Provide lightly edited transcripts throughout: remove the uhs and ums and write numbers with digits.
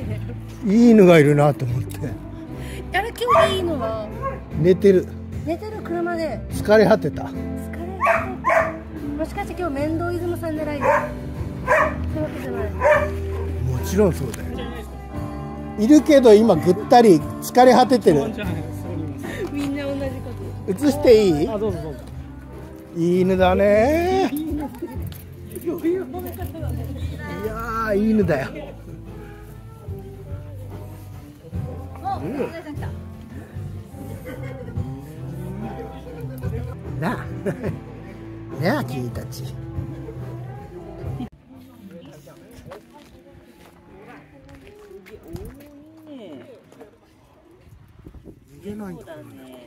いい犬がいるなと思って。 あれ今日いい犬は寝てる車で疲れ果てた。 もしかして今日面倒イズムさん狙いでそういうわけじゃない。 もちろんそうだよ。いるけど今ぐったり疲れ果ててる。 みんな同じこと。 映していい？ あ、どうぞどうぞ。 いい犬だね。いやー、いい犬だよ。なあ、ねあ、君たち。逃げないんだね。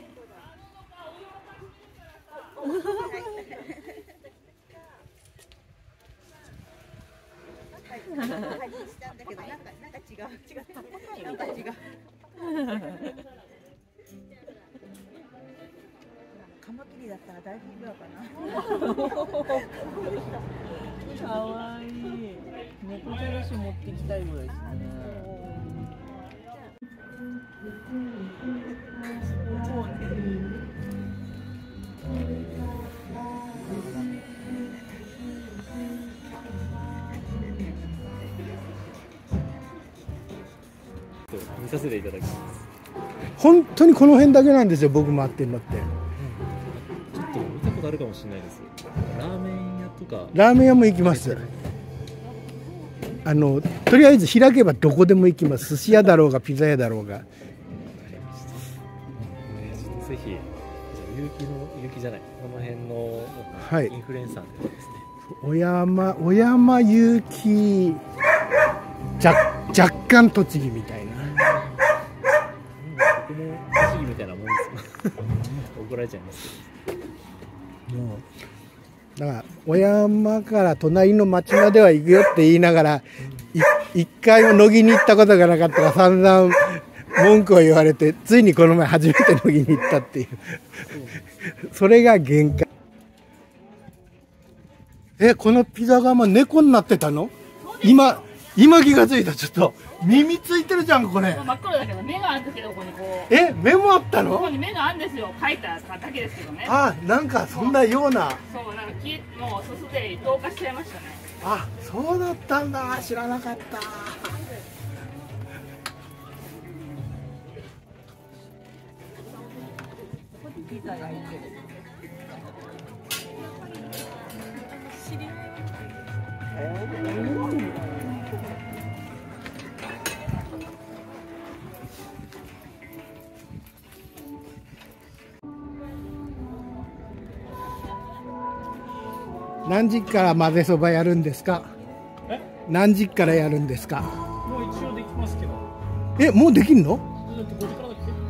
カマキリだったら大丈夫だかな。 かわいい。猫じゃらし持ってきたいぐらいですね。見させていただきます。 本当にこの辺だけなんですよ、僕回ってるのって。 ちょっと見たことあるかもしれないです。ラーメン屋とか。 ラーメン屋も行きます。とりあえず開けばどこでも行きます。寿司屋だろうがピザ屋だろうが。 ぜひ結城じゃない、この辺の、 はい、 インフルエンサーのですね。 小山勇気、若干栃木みたいな。 僕も栃木みたいなもんですよ。怒られちゃいますけど。 もうだから小山から隣の町までは行くよって言いながら、一回も乃木に行ったことがなかったから散々文句を言われて、ついにこの前初めて乃木に行ったっていうそれが限界。このピザ窯猫になってたの？今気がついた。ちょっと耳ついてるじゃんこれ。 真っ黒だけど目があるんですけど、ここにこう。 目もあったの？ ここに目があるんですよ。描いただけですけどね。 あ、なんかそんなような。 そう、なんかもうすすで透過しちゃいましたね。 あ、そうだったんだ。知らなかった。 ピザ焼いてる。 何時から混ぜそばやるんですか？何時からやるんですか？ もう一応できますけど。 もうできんの？ だって5時からだっけ？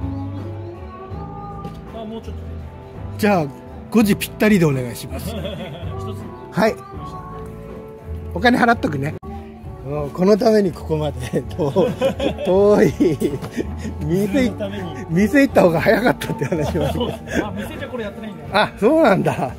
あ、もうちょっと。 じゃあ5時ぴったりでお願いします。はい。お金払っとくね。このためにここまで遠い店行った方が早かったって話は。 あ、店じゃこれやってないんだよ。 あ、そうなんだ。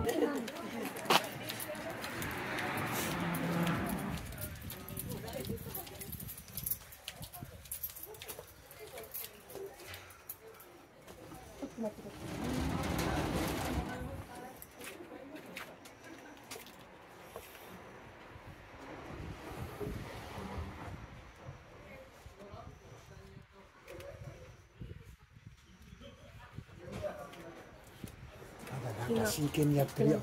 なんか真剣にやってるよ。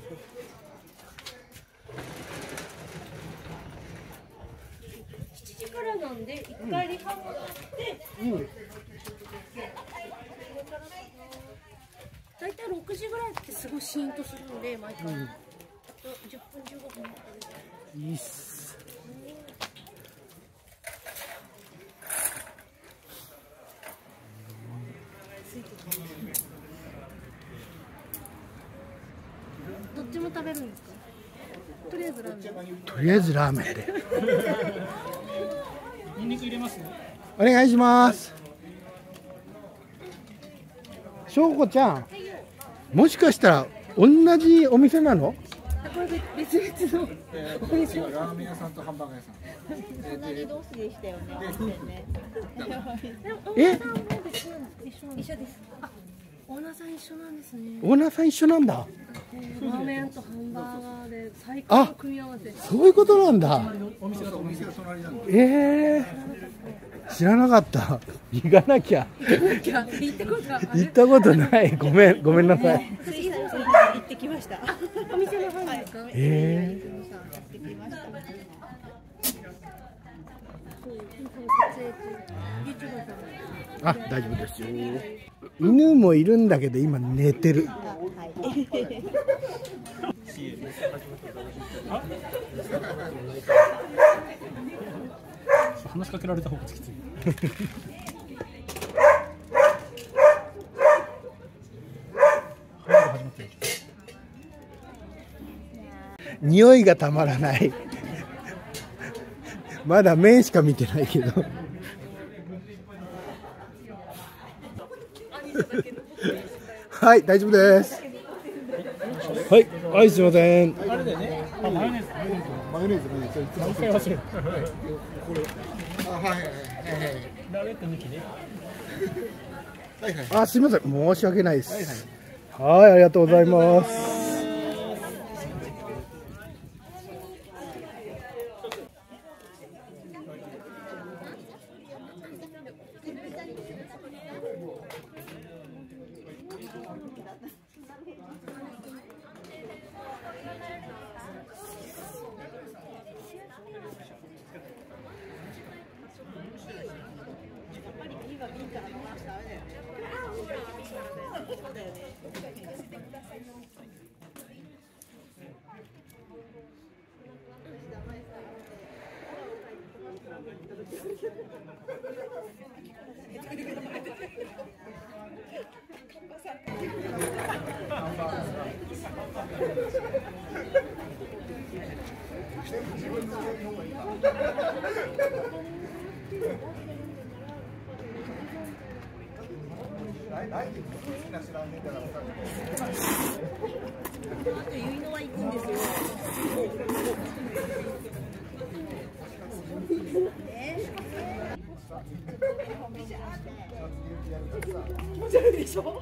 7時からなんで1回リハもやって、だいたい6時ぐらいってすごいシーンとするんで毎回、あと10分15分いいっす。 どっちも食べるんですか？とりあえずラーメン。 とりあえずラーメンで。 ニンニク入れますね。 お願いします。しょうこちゃん、もしかしたら同じお店なの？ はこれ別々のお店。 ラーメン屋さんとハンバーガー屋さん。 隣同士でしたよね。 一緒です。あ、オーナーさん一緒なんですね。 オーナーさん一緒なんだ。 ラーメンとハンバーガーで最高の組み合わせ。 そういうことなんだ。 お店が隣なんで。 知らなかった。行かなきゃ。 行ったことない。ごめんなさい。 行ってきました。 お店の方ですか。 あ、大丈夫ですよ。犬もいるんだけど今寝てる。 話しかけられた方がきつい。 匂いがたまらない。まだ面しか見てないけど。はい、大丈夫です。はい、はい、すみません。あれだよね。マヨネーズ。マヨネーズ。毎回忘れる。これ。あ、はいはいはい。ラーメンと抜きね。はいはい。あ、すみません。申し訳ないです。はい、ありがとうございます。 結納は行くんですよ。気持ち悪いでしょ。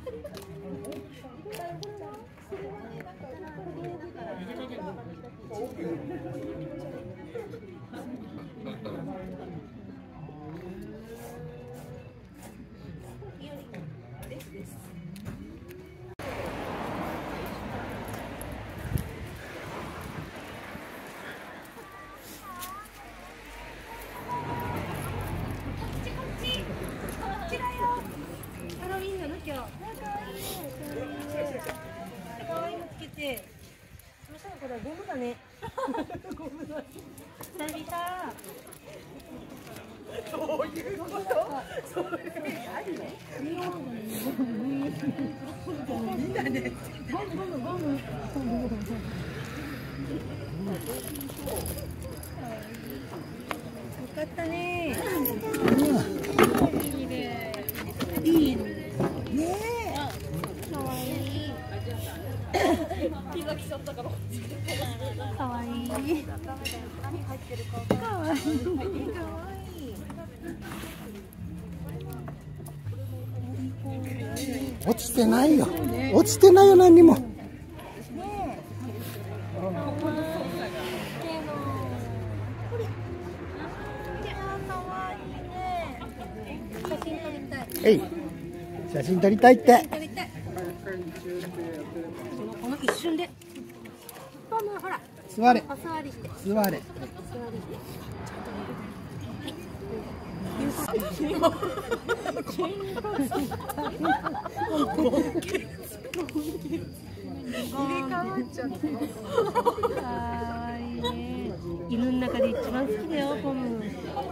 これゴムだね。ゴムだ。久々。そういうこと。そういう意味あるの。いいんだね。ゴム。よかったね。いいね。可愛い。気が来ちゃったから。かわいい。何入ってるか。かわいい。 落ちてないよ。落ちてないよ、何にも。えい、写真撮りたいって。 この一瞬で。ほら。 座れ。 お座りして。 座れ。 犬の中で一番好きだよ、ポム。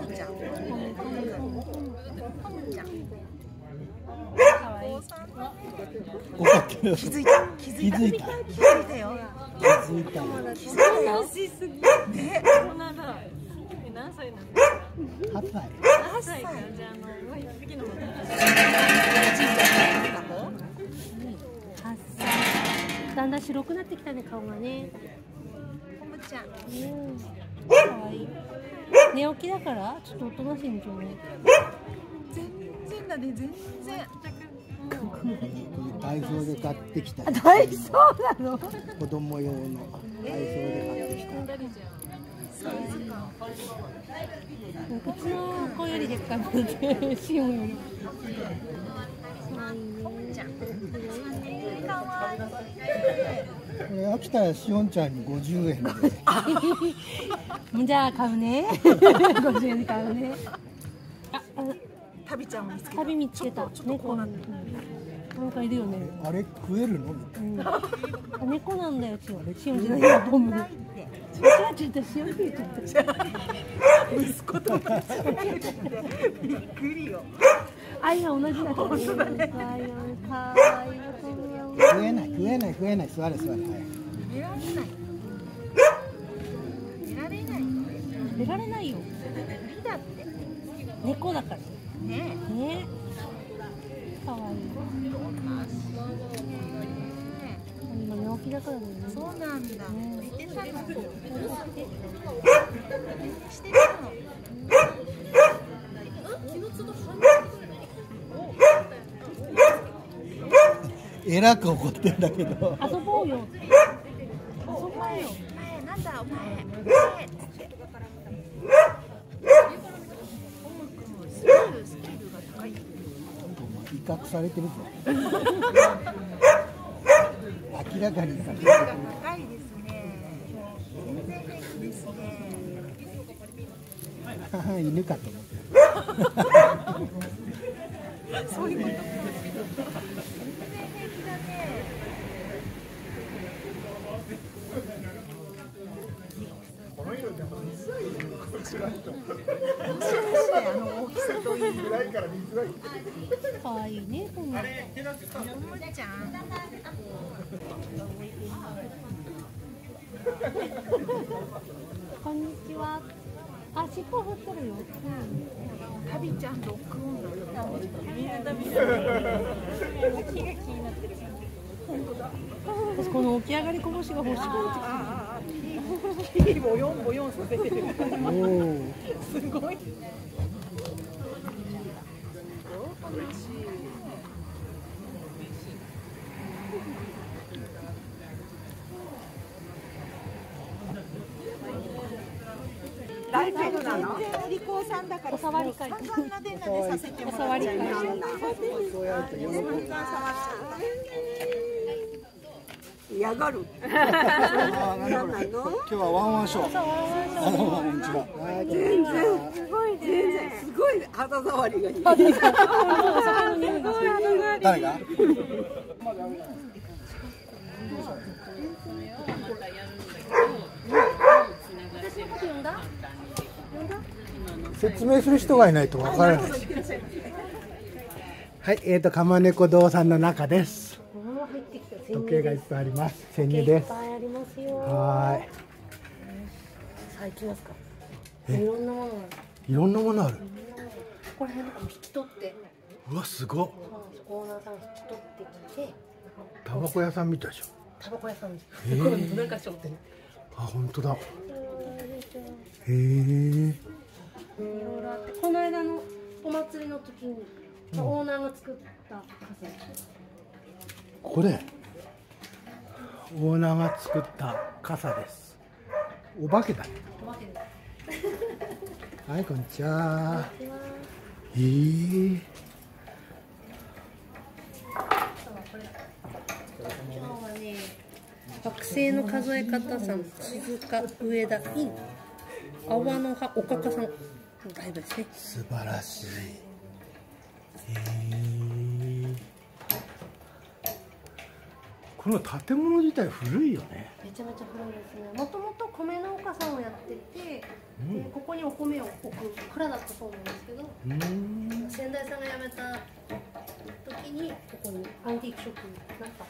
気づいたよ。気づいたよ。優しすぎ。ね。 何歳なの ？8歳。 8歳か。じゃあ1匹の子。 8歳。旦んだん白くなってきたね、顔がね。 コムちゃん。 可愛い。寝起きだからちょっとおとなしいんじゃない。 全然だね、全然。 ダイソーで買ってきた。 ダイソーなの？ 子供用のダイソーで買ってきた。 こっちの子よりでっかいので、シオンより。 これ飽きたらしおんちゃんに50円で。 じゃあ買うね。50円で買うね。 タビちゃんを見つけた。 旅見つけた。猫なんかいるよね。 あれ食えるの？ 猫なんだよ、シオンじゃないよ、ボム。間違えちゃった、シオンって言っちゃった。 息子と間違えてびっくりよ。 愛が同じだからね。 食えない食えない食えない。座れ座れ。 寝られない。寝られない。 寝られないよ。 無理だって。 猫だから。 ねえ。 ね。可愛い。今寝起きだからね。 そうなんだ。寝てたの。してるの。 えらく怒ってんだけど。 遊ぼうよ。遊ぼうよ。 なんだお前。スキルが高い。 威嚇されてるぞ。明らかに威嚇されてる。 高いですね。全然平気ですね。 犬かと思って。 そういうこと。全然平気だね。大きさといい。 可愛いね、こんな。 コムちゃん。 こんにちは。あ、尻尾振ってるよ。 タビちゃんロックオンだ。 私この起き上がりこぼしが欲しくて。 ボヨンボヨンさせてる。すごい。大丈夫なの？お利口さんだから。 お触り会。 散々なでなでさせてもらっちゃう。 お触り会。 嫌がる。 今日はワンワンショー。こんにちは。 全然すごい肌触りがいい。 誰が？説明する人がいないとわからない。はい、カマネコ堂さんの中です。時計がいっぱいあります。潜入です。はい。 さあ行きますか。いろんなものがある。 いろんなものある。 ここら辺とかも引き取って。 うわ、すごっ。 オーナーさん引き取ってきて。 タバコ屋さんみたいじゃん。 タバコ屋さんです。これどれかしょってね。 あ、本当だ。へえ。 いろいろあって、この間のお祭りの時にオーナーが作った傘。 これオーナーが作った傘です。お化けだね。 お化けです。 はい、こんにちは。 今日はね、学生の数え方さん、静岡上田院阿波の葉おかかさんのライブですね。 素晴らしい。この建物自体古いよね。 めちゃめちゃ古いですね。もともと米農家さんをやってて、でここにお米を置く蔵だったそうなんですけど、先代さんが辞めた時にここにアンティークショップになった。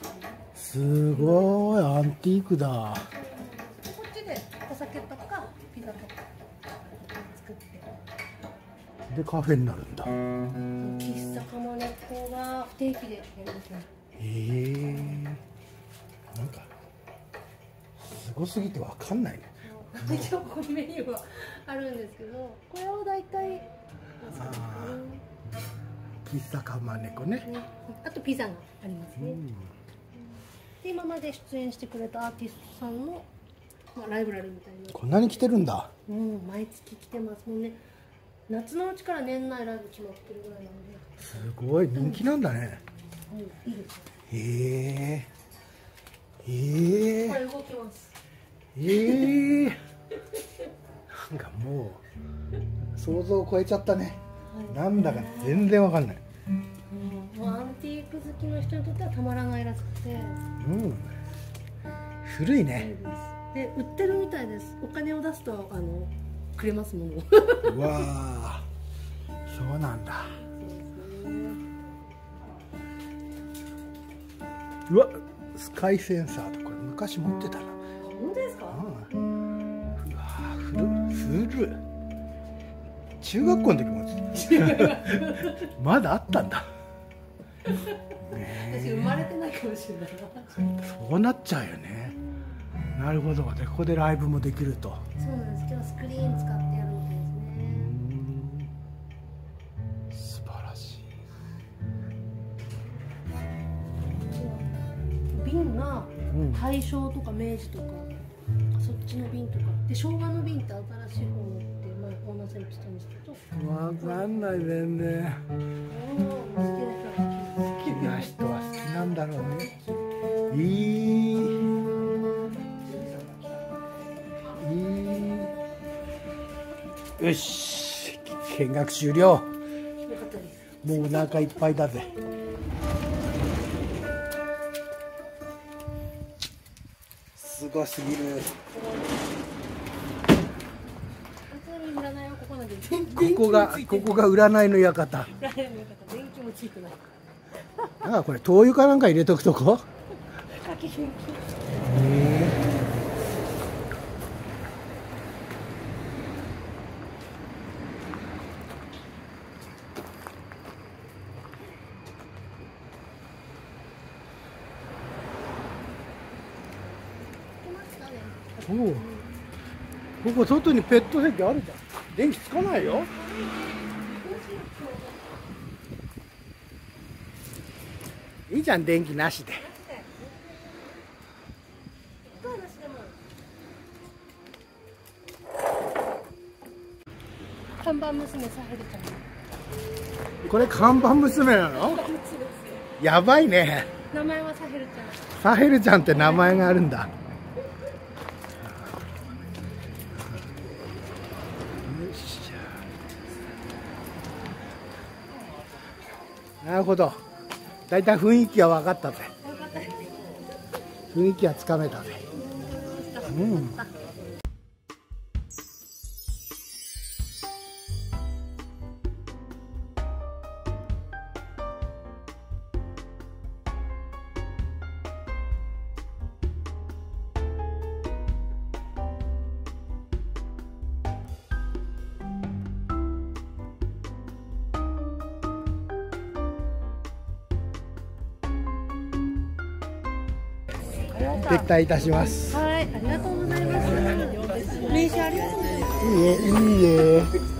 すごいアンティークだ。 こっちでお酒とかピザとか作ってでカフェになるんだ。 喫茶かまねこが不定期でやりますね。 なんかすごすぎてわかんないね。 一応ここにメニューはあるんですけど、これは大体喫茶かまねこね。 あとピザがありますね。で今まで出演してくれたアーティストさんの、ライブラリみたいな。 こんなに来てるんだ。 毎月来てますもんね。夏のうちから年内ライブ決まってるぐらいなので。 すごい人気なんだね。 いいです。これ動きます。 なんかもう想像を超えちゃったね。なんだか全然わかんない。 もうアンティーク好きの人にとってはたまらないらしくて。 古いね。 で売ってるみたいです。お金を出すとくれますもの。 うわあ、そうなんだ。うわ、スカイセンサーとこれ昔持ってたな。 本当ですか？ うわ、古。中学校の時もまだあったんだ。 私生まれてないかもしれない。 そうなっちゃうよね。なるほど。でここでライブもできると。 そうなんです。今日スクリーン使ってやるみたいですね。 素晴らしい。 瓶が大正とか明治とか、そっちの瓶とかで、昭和の瓶って新しい方のって前オーナーさんに言ってたんですけど、 わかんない全然。好きな人は好きなんだろうね。よし、見学終了。 よかったです。 もうお腹いっぱいだぜ。すごすぎる。ここが占いの館。 電気もついてない。 これ灯油かなんか入れとくとこ。ここ外にペット席あるじゃん。電気つかないよ。いいじゃん、電気なしで。 看板娘サヘルちゃん。 これ看板娘なの？やばいね。 名前はサヘルちゃん。 サヘルちゃんって名前があるんだ。なるほど。だいたい雰囲気は分かったぜ。雰囲気はつかめたぜ。撤退いたします。 はい、ありがとうございます。名刺ありがとうございます。 いいえ。